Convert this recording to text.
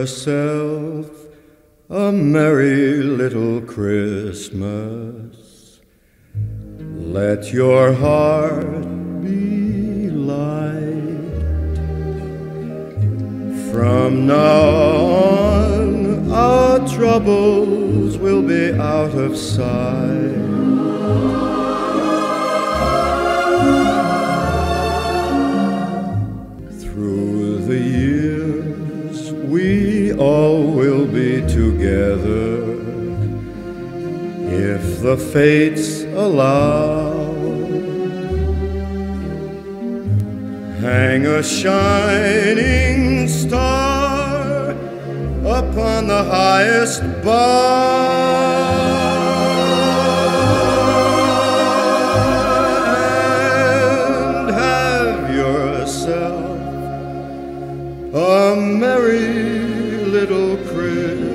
yourself a merry little Christmas. Let your heart be light. From now on, our troubles will be out of sight. Through the years, we all will be together, if the fates allow. Hang a shining star upon the highest bough, and have yourself a merry little Christmas.